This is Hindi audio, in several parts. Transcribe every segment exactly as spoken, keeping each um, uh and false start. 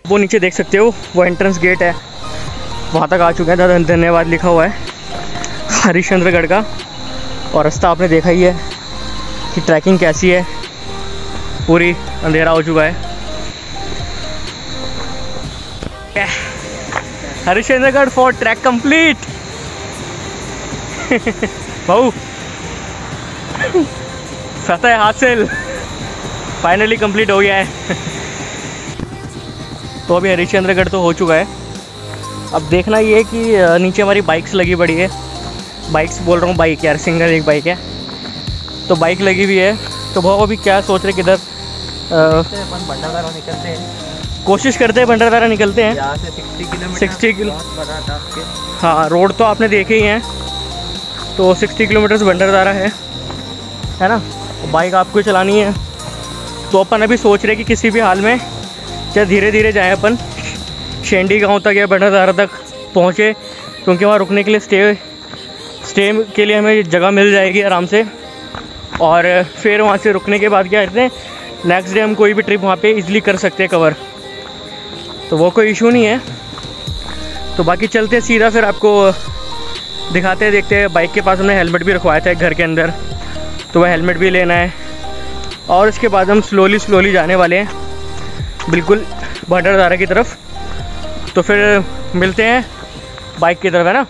वो नीचे देख सकते हो, वो एंट्रेंस गेट है, वहाँ तक आ चुके हैं। धन्यवाद लिखा हुआ है हरिश्चंद्रगढ़ का। और रास्ता आपने देखा ही है कि ट्रैकिंग कैसी है, पूरी अंधेरा हो चुका है। Harishchandragad fort trek complete. भाऊ फतह हासिल, फाइनली कंप्लीट हो गया है। तो अभी हरिश्चंद्रगढ़ तो हो चुका है। अब देखना ये है कि नीचे हमारी बाइक्स लगी पड़ी है, बाइक्स बोल रहा हूँ बाइक यार, सिंगल एक बाइक है तो बाइक लगी हुई है। तो भाऊ अभी क्या सोच रहे किधर भंडारदरा निकलते हैं, कोशिश करते हैं भंडारदरा निकलते हैं। यहाँ से सिक्सटी किलोमीटर सिक्सटी किलो बना था आपके। हाँ, रोड तो आपने देखे ही हैं, तो सिक्सटी किलोमीटर्स भंडारदरा है है ना। बाइक आपको चलानी है, तो अपन अभी सोच रहे कि किसी भी हाल में चाहे धीरे धीरे जाएं अपन शेंडी गांव तक या भंडारदरा तक पहुँचे, क्योंकि वहाँ रुकने के लिए स्टे स्टे के लिए हमें जगह मिल जाएगी आराम से। और फिर वहाँ से रुकने के बाद क्या करते हैं, नेक्स्ट डे हम कोई भी ट्रिप वहाँ पे इजीली कर सकते हैं कवर, तो वो कोई इशू नहीं है। तो बाकी चलते हैं सीधा, फिर आपको दिखाते हैं, देखते हैं। बाइक के पास हमने हेलमेट भी रखवाया था एक घर के अंदर, तो वह हेलमेट भी लेना है। और इसके बाद हम स्लोली स्लोली जाने वाले हैं बिल्कुल भंडारदरा की तरफ। तो फिर मिलते हैं बाइक की तरफ, है ना।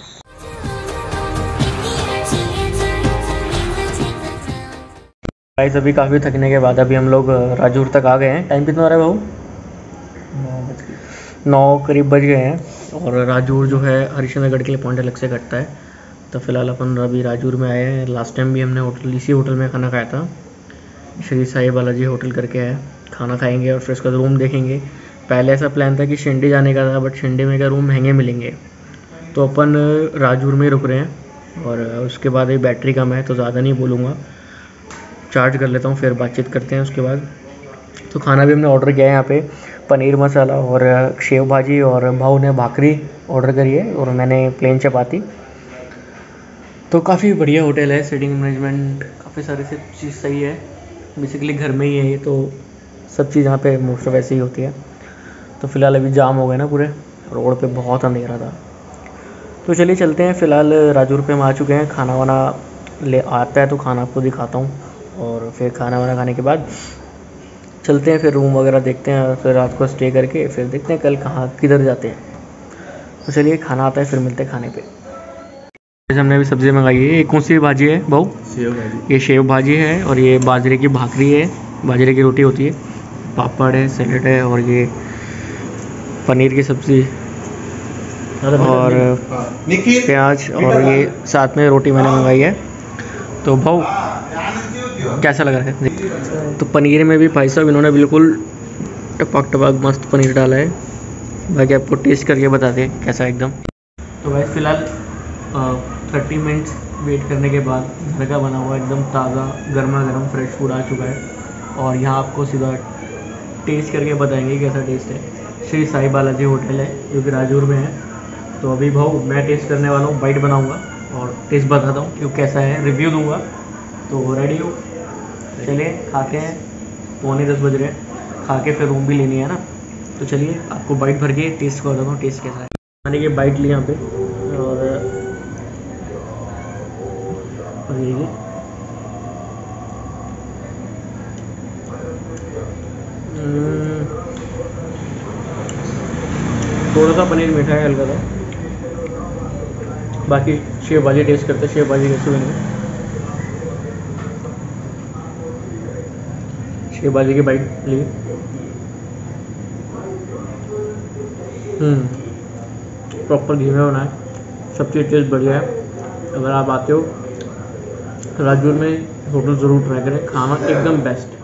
गाइस अभी काफ़ी थकने के बाद अभी हम लोग राजूर तक आ गए हैं। टाइम कितना हो रहा है भाऊ? नौ बज गए नौ करीब बज गए हैं। और राजूर जो है हरिश्चंद्रगढ़ के लिए पॉइंट अलग से कटता है। तो फिलहाल अपन अभी राजूर में आए हैं। लास्ट टाइम भी हमने होटल इसी होटल में खाना खाया था, श्री साई बालाजी होटल करके है। खाना खाएंगे और फिर उसका रूम देखेंगे। पहले ऐसा प्लान था कि शिंडी जाने का था, बट शिंडी में क्या रूम महंगे मिलेंगे, तो अपन राजूर में रुक रहे हैं। और उसके बाद ये बैटरी कम है तो ज़्यादा नहीं बोलूँगा, चार्ज कर लेता हूँ, फिर बातचीत करते हैं उसके बाद। तो खाना भी हमने ऑर्डर किया है यहाँ पे, पनीर मसाला और शेव भाजी, और भाऊ ने भाकरी ऑर्डर करी है और मैंने प्लेन चपाती। तो काफ़ी बढ़िया होटल है, सीटिंग मैनेजमेंट काफ़ी सारी से चीज़ सही है। बेसिकली घर में ही है ये, तो सब चीज़ यहाँ पे मोस्ट ऑफ ऐसे ही होती है। तो फिलहाल अभी जाम हो गए ना पूरे, रोड पे बहुत अंधेरा था। तो चलिए चलते हैं। फ़िलहाल राजूर पे हम आ चुके हैं। खाना वाना ले आता है तो खाना आपको दिखाता हूँ, और फिर खाना वाना खाने के बाद चलते हैं, फिर रूम वगैरह देखते हैं, फिर रात को स्टे करके फिर देखते हैं कल कहाँ किधर जाते हैं। तो चलिए खाना आता है, फिर मिलते हैं खाने पे। हमने अभी सब्ज़ी मंगाई है। ये कौन सी भाजी है भाऊ? सेव भाजी। ये शेव भाजी है, और ये बाजरे की भाकरी है, बाजरे की रोटी होती है, पापड़ है, सैलेड है, और ये पनीर की सब्ज़ी और प्याज, और ये साथ में रोटी मैंने मंगाई है। तो भाऊ कैसा लग रहा है? तो पनीर में भी भाई साहब इन्होंने बिल्कुल टपक टपक मस्त पनीर डाला है। बाकी आपको टेस्ट करके बताते हैं कैसा एकदम। तो भाई फिलहाल थर्टी मिनट्स वेट करने के बाद घर का बना हुआ एकदम ताज़ा गर्मा गर्म फ्रेश फूड आ चुका है, और यहाँ आपको सीधा टेस्ट करके बताएंगे कैसा टेस्ट है। श्री साई बालाजी होटल है जो कि राजूर में है। तो अभी भाऊ मैं टेस्ट करने वाला हूँ, बाइट बनाऊँगा और टेस्ट बताता हूँ कि कैसा है, रिव्यू दूँगा। तो रेडी हो? चलिए खाते हैं, पौने दस बज रहे हैं, खा के फिर रूम भी लेनी है ना। तो चलिए आपको बाइट भर के टेस्ट कर बताता हूँ टेस्ट कैसा है। मैंने ये बाइट ली यहाँ पे, और ये थोड़ा सा पनीर मीठा है, हल्का सा। बाकी शेव भाजी टेस्ट करते हैं, शेव भाजी कैसे बनी। शेव भाजी की बाइट ली। हम्म प्रॉपर घी में बना है, सब चीज़ टेस्ट बढ़िया है। अगर आप आते हो राजूर में होटल ज़रूर ट्राई करें, खाना एकदम best.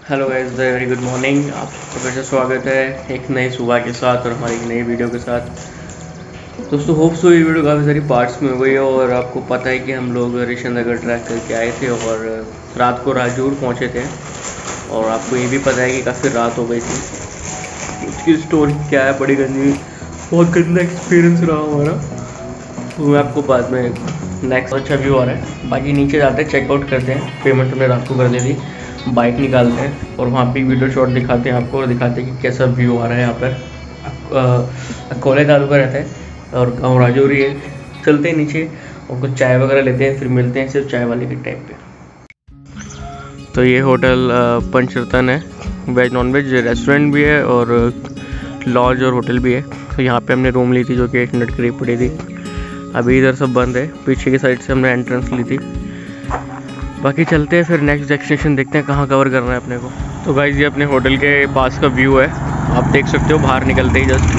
Hello guys, very good morning. आप सबका फिर से स्वागत है एक नई सुबह के साथ और हमारी एक नई वीडियो के साथ। दोस्तों होप सो ये वीडियो काफ़ी सारी पार्ट्स में हो गई है और आपको पता है कि हम लोग हरिश्चंद्र नगर ट्रैक करके आए थे और रात को राजूर पहुंचे थे और आपको ये भी पता है कि काफ़ी रात हो गई थी। उसकी स्टोरी क्या है, बड़ी गंदी, बहुत गंदा एक्सपीरियंस रहा हमारा, तो मैं आपको बाद में नेक्स्ट अच्छा व्यू आ रहा है। बाकी नीचे जाते हैं, चेकआउट करते हैं, पेमेंट हमने रात को कर दी थी, बाइक निकालते हैं और वहाँ पे वीडियो शॉट दिखाते हैं आपको और दिखाते हैं कि कैसा व्यू आ रहा है यहाँ पर। कोले दारू का रहता है और गाँव राजौरी है। चलते हैं नीचे और कुछ चाय वगैरह लेते हैं, फिर मिलते हैं सिर्फ चाय वाले के टाइम पे। तो ये होटल पंचरतन है, वेज नॉन वेज रेस्टोरेंट भी है और लॉज और होटल भी है। तो यहाँ पे हमने रूम ली थी जो कि एट हंड्रेड करीब पड़ी थी। अभी इधर सब बंद है, पीछे की साइड से हमने एंट्रेंस ली थी। बाकी चलते हैं फिर नेक्स्ट डेस्टिनेशन देखते हैं कहाँ कवर करना है अपने को। तो गाइस ये अपने होटल के पास का व्यू है, आप देख सकते हो बाहर निकलते ही जस्ट।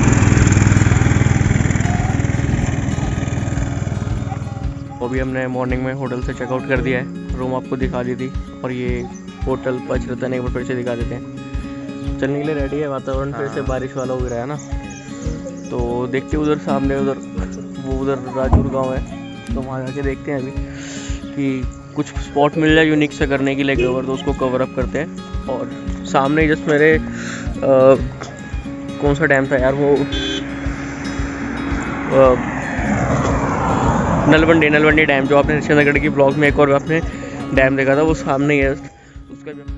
अभी हमने मॉर्निंग में होटल से चेकआउट कर दिया है, रूम आपको दिखा दी थी और ये होटल पंचरतन एक बार फिर से दिखा देते हैं। चलने के लिए रेडी है, वातावरण फिर से बारिश वाला हो रहा है ना, तो देखते हैं उधर सामने, उधर वो उधर राजूर गाँव है, तो वहाँ जाके देखते हैं अभी कि कुछ स्पॉट मिल जाए यूनिक से करने के लिए कवर, तो उसको कवर अप करते हैं। और सामने जस्ट मेरे आ, कौन सा डैम था यार वो, आ, नलवंडी नलवंडी डैम, जो आपने हरिश्चंद्र नगर की ब्लॉग में एक और आपने डैम देखा था, वो सामने ही है उसका भी।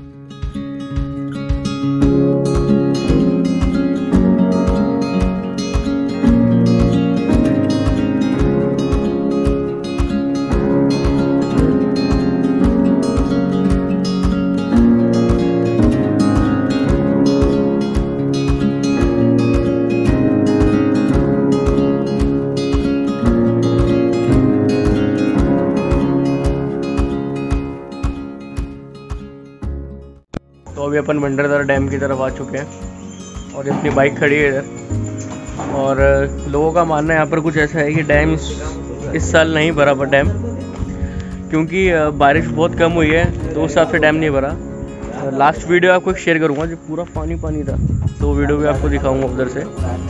तो अभी अपन भंडारदरा डैम की तरफ आ चुके हैं और अपनी बाइक खड़ी है इधर। और लोगों का मानना है यहाँ पर कुछ ऐसा है कि डैम इस साल नहीं भरा पर डैम, क्योंकि बारिश बहुत कम हुई है तो उस हिसाब से डैम नहीं भरा। लास्ट वीडियो आपको शेयर करूँगा जो पूरा पानी पानी था, तो वो वीडियो भी आपको दिखाऊँगा उधर से।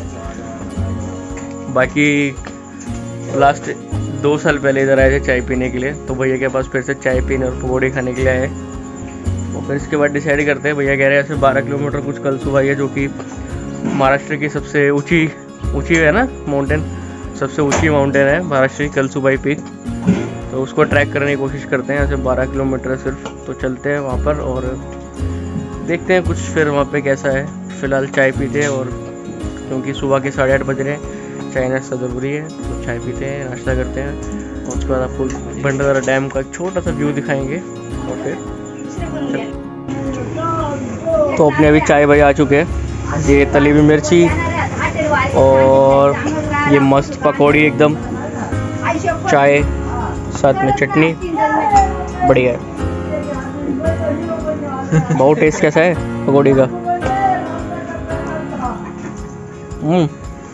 बाकी लास्ट दो साल पहले इधर आए थे चाय पीने के लिए, तो भैया के पास फिर से चाय पीने और पकौड़े खाने के लिए आए। और फिर इसके बाद डिसाइड करते हैं, भैया कह रहे हैं ऐसे बारह किलोमीटर कुछ कलसुबाई है, जो कि महाराष्ट्र की सबसे ऊंची ऊंची है ना माउंटेन, सबसे ऊंची माउंटेन है महाराष्ट्र की कलसुबाई पीक, तो उसको ट्रैक करने की कोशिश करते हैं। ऐसे बारह किलोमीटर सिर्फ, तो चलते हैं वहाँ पर और देखते हैं कुछ फिर वहाँ पे कैसा है। फ़िलहाल चाय पीते हैं, और क्योंकि सुबह के साढ़े आठ बज रहे हैं, चाय नाश्ता ज़रूरी है, तो चाय पीते हैं, नाश्ता करते हैं और उसके बाद आपको भंडारदरा डैम का छोटा सा व्यू दिखाएंगे। और फिर तो अपने अभी चाय भाई आ चुके हैं, ये तली हुई मिर्ची और ये मस्त पकौड़ी, एकदम चाय साथ में चटनी, बढ़िया है। बहुत टेस्ट कैसा है पकौड़ी का? हम्म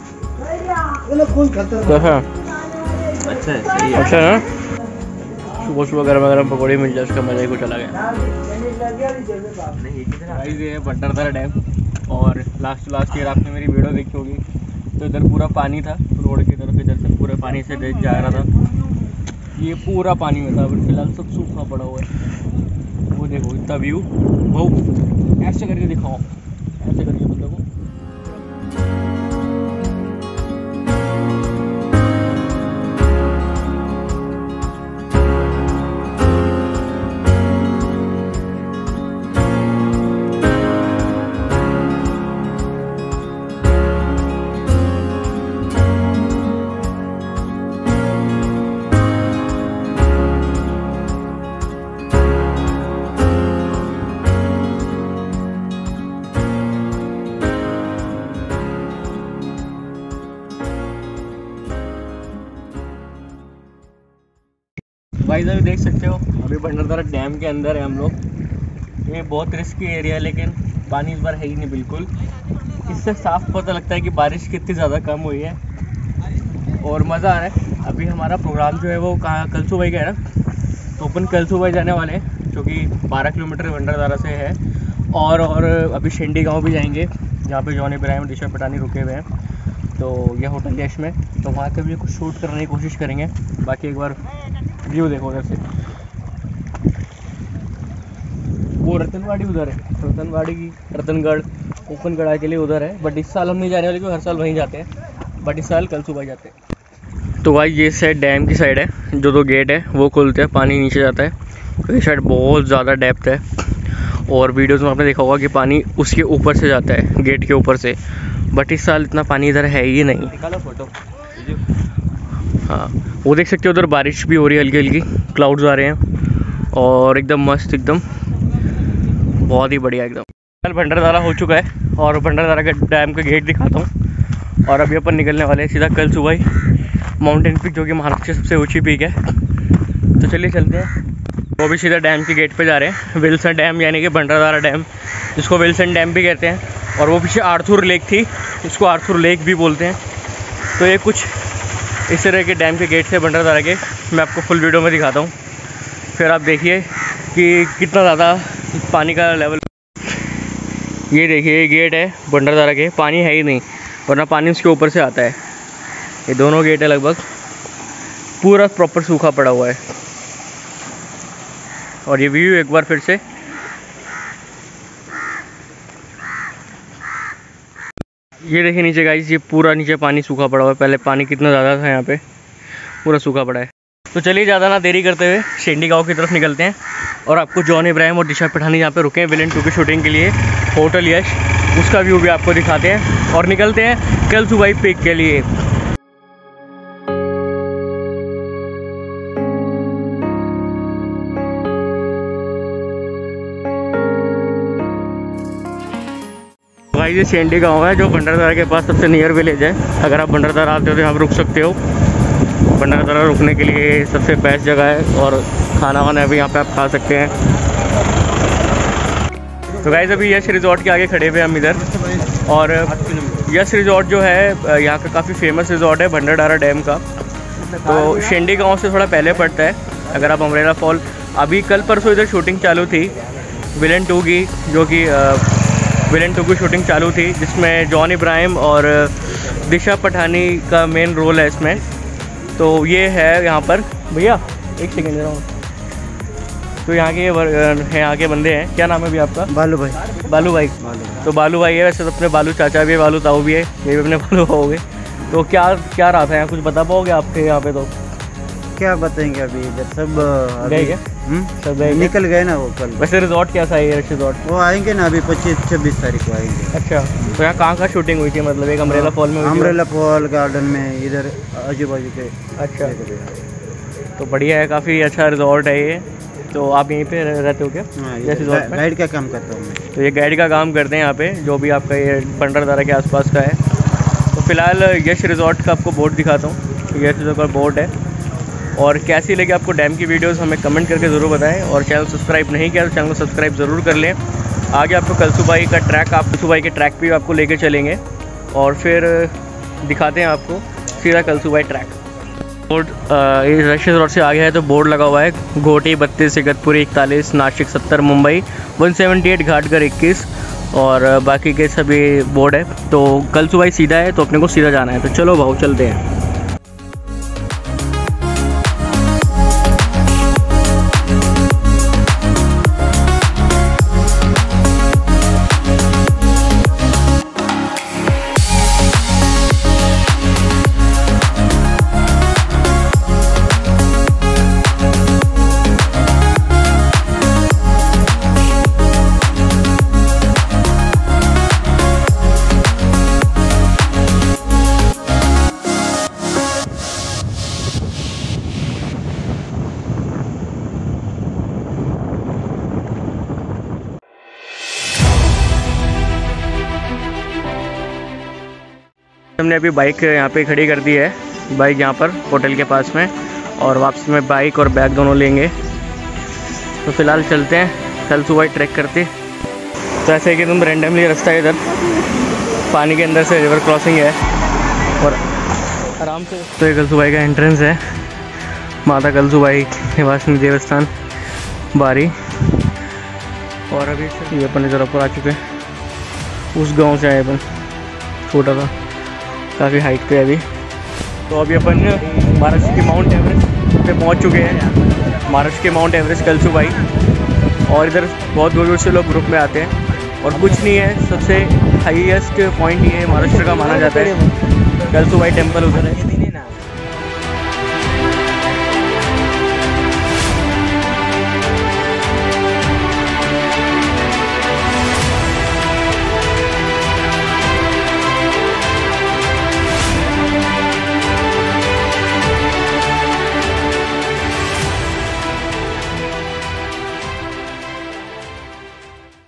कैसा है? अच्छा है, अच्छा है ना? सुबह सुबह गर्म गर्म पकौड़ी मिल जाए, उसका मज़ा ही कुछ अलग है। ये है भंडारदरा डैम और लास्ट लास्ट ईयर आपने मेरी वीडियो देखी होगी, तो इधर पूरा पानी था, रोड की तरफ इधर से पूरे पानी से जा रहा था, ये पूरा पानी में था। अभी फिलहाल सब सूखा पड़ा हुआ है। वो देखो इतना व्यू, बहुत ऐसे करके दिखाओ, ऐसे करके मतलब वो भाई साहब देख सकते हो अभी भंडारदरा डैम के अंदर है हम लोग। ये बहुत रिस्की एरिया है, लेकिन पानी इस बार है ही नहीं बिल्कुल। इससे साफ पता लगता है कि बारिश कितनी ज़्यादा कम हुई है और मज़ा आ रहा है। अभी हमारा प्रोग्राम जो है वो कहाँ, कलसुबाई का है ना, तो अपन कलसुबाई जाने वाले हैं, जो कि बारह किलोमीटर भंडारदरा से है। और और अभी शेंडी गांव भी जाएंगे जहाँ पे जॉन इब्राहिम और दिशा पटानी रुके हुए हैं। तो ये होटल यश में, तो वहाँ का भी कुछ शूट करने की कोशिश करेंगे। बाकी एक बार व्यू देखो उधर से, वो रतनवाड़ी उधर है, रतनवाड़ी की रतनगढ़ ओपन गढ़ा के लिए उधर है। बट इस साल हम नहीं जा रहे वाले, क्योंकि हर साल वहीं जाते हैं। बट इस साल कल सुबह जाते हैं। तो भाई ये साइड डैम की साइड है, जो दो गेट है वो खुलते हैं, पानी नीचे जाता है। तो ये साइड बहुत ज़्यादा डेप्थ है, और वीडियोज़ में आपने देखा होगा कि पानी उसके ऊपर से जाता है, गेट के ऊपर से। बट इस साल इतना पानी इधर है ही नहीं। निकालो फोटो। हाँ, वो देख सकते हो उधर बारिश भी हो रही है, हल्की हल्की क्लाउड्स आ रहे हैं, और एकदम मस्त, एकदम बहुत ही बढ़िया एकदम। कल भंडारदरा हो चुका है, और भंडारदरा का डैम का गेट दिखाता हूँ। और अभी अपन निकलने वाले हैं सीधा कल सुबह ही माउंटेन पीक, जो कि महाराष्ट्र की सबसे ऊंची पीक है। तो चलिए चलते हैं। वो भी सीधा डैम के गेट पे जा रहे हैं, विल्सन डैम, यानी कि भंडारदरा डैम, जिसको विल्सन डैम भी कहते हैं। और वो पीछे आर्थर लेक थी, इसको आर्थर लेक भी बोलते हैं। तो ये कुछ इस तरह के डैम के गेट थे भंडारदरा के, मैं आपको फुल वीडियो में दिखाता हूँ, फिर आप देखिए कि कितना ज़्यादा पानी का लेवल। ये देखिए, ये गेट है भंडारदरा के, पानी है ही नहीं, वरना पानी उसके ऊपर से आता है। ये दोनों गेट है, लगभग पूरा प्रॉपर सूखा पड़ा हुआ है। और ये व्यू एक बार फिर से, ये देखिए नीचे गाइस, ये पूरा नीचे पानी सूखा पड़ा हुआ है। पहले पानी कितना ज़्यादा था, यहाँ पे पूरा सूखा पड़ा है। तो चलिए ज़्यादा ना देरी करते हुए शेंडी गांव की तरफ निकलते हैं, और आपको जॉन इब्राहिम और दिशा पठानी यहाँ पे रुके हैं विलेन टू की शूटिंग के लिए, होटल यश, उसका व्यू भी आपको दिखाते हैं। और निकलते हैं कल सुबह पिक के लिए। भाई ये शेंडी गांव है, जो भंडारदरा के पास सबसे नियर विलेज है। अगर आप भंडारदरा आते हो तो यहाँ पर रुक सकते हो। भंडारदरा रुकने के लिए सबसे बेस्ट जगह है, और खाना वाना भी यहाँ पे आप खा सकते हैं। तो गाइस अभी यश रिजॉर्ट के आगे खड़े हुए हम इधर, और यश रिजॉर्ट जो है यहाँ का काफ़ी फेमस रिजॉर्ट है भंडारदरा डैम का। तो शेंडी गांव से थोड़ा पहले पड़ता है। अगर आप अम्ब्रेला फॉल, अभी कल परसों इधर शूटिंग चालू थी विलेन टू की, जो कि विलेन टू की शूटिंग चालू थी, जिसमें जॉन इब्राहिम और दिशा पठानी का मेन रोल है इसमें। तो ये है यहाँ पर, भैया एक सेकेंड दे रहा हूँ। तो यहाँ के हैं, यहाँ के बंदे हैं। क्या नाम है भैया आपका? बालू भाई। बालू भाई, तो बालू भाई है। वैसे तो अपने बालू चाचा भी है, बालू ताऊ भी है, ये भी अपने बालू हो गए। तो क्या क्या रहा था यहाँ, कुछ बता पाओगे आपके यहाँ पे? तो क्या बताएंगे, अभी इधर सब गए क्या? सब गए, निकल गए ना वो कल। वैसे रिजॉर्ट कैसा है ये रिजॉर्ट? वो आएंगे ना अभी पच्चीस छब्बीस तारीख को आएंगे। अच्छा, तो यहाँ कहाँ कहाँ शूटिंग हुई थी? मतलब एक अम्ब्रेला फॉल में? अम्ब्रेला फॉल गार्डन में, इधर आजू बाजू के। अच्छा, तो बढ़िया है, काफ़ी अच्छा रिजॉर्ट है ये। तो आप यहीं पे रहते हो क्या? हाँ, गाइड का काम करता हूँ मैं। तो ये गाइड का काम करते हैं यहाँ पे, जो भी आपका ये भंडारदरा के आसपास का है। तो फिलहाल यश रिजॉर्ट का आपको बोर्ड दिखाता हूँ। यश रिजॉर्ट का बोर्ड है। और कैसी लगी आपको डैम की वीडियोस हमें कमेंट करके ज़रूर बताएं, और चैनल सब्सक्राइब नहीं किया तो चैनल को सब्सक्राइब ज़रूर कर लें। आगे आपको कल सुबह का ट्रैक, आप सुबह के ट्रैक पे आपको लेके चलेंगे, और फिर दिखाते हैं आपको सीधा कल सुबह ट्रैक। बोर्ड रश रोड से आगे है तो बोर्ड लगा हुआ है, घोटी बत्तीस, इगतपुरी इकतालीस, नासिक सत्तर, Mumbai one seventy eight, Ghatghar इक्कीस, और बाकी के सभी बोर्ड है। तो कल सुबह सीधा है, तो अपने को सीधा जाना है। तो चलो भाऊ चलते हैं। हमने अभी बाइक यहाँ पे खड़ी कर दी है, बाइक यहाँ पर होटल के पास में, और वापसी में बाइक और बैग दोनों लेंगे। तो फिलहाल चलते हैं, कल सुबह ट्रैक करते। तो ऐसे कि तुम रेंडमली रास्ता है, इधर पानी के अंदर से रिवर क्रॉसिंग है, और आराम से। तो ये कल सुबह का एंट्रेंस है, माता कल सुबह निवासिनी देवस्थान बारी। और अभी ये अपन इधर ऊपर आ चुके हैं, उस गांव से आए अपन, छोटा था, काफ़ी हाइट पे अभी। तो अभी अपन महाराष्ट्र के माउंट एवरेस्ट पे पहुंच चुके हैं, महाराष्ट्र के माउंट एवरेस्ट कलसूबाई। और इधर बहुत दूर दूर से लोग ग्रुप में आते हैं और कुछ नहीं है, सबसे हाईएस्ट पॉइंट ये महाराष्ट्र का माना जाता है, कलसूबाई टेम्पल उधर है।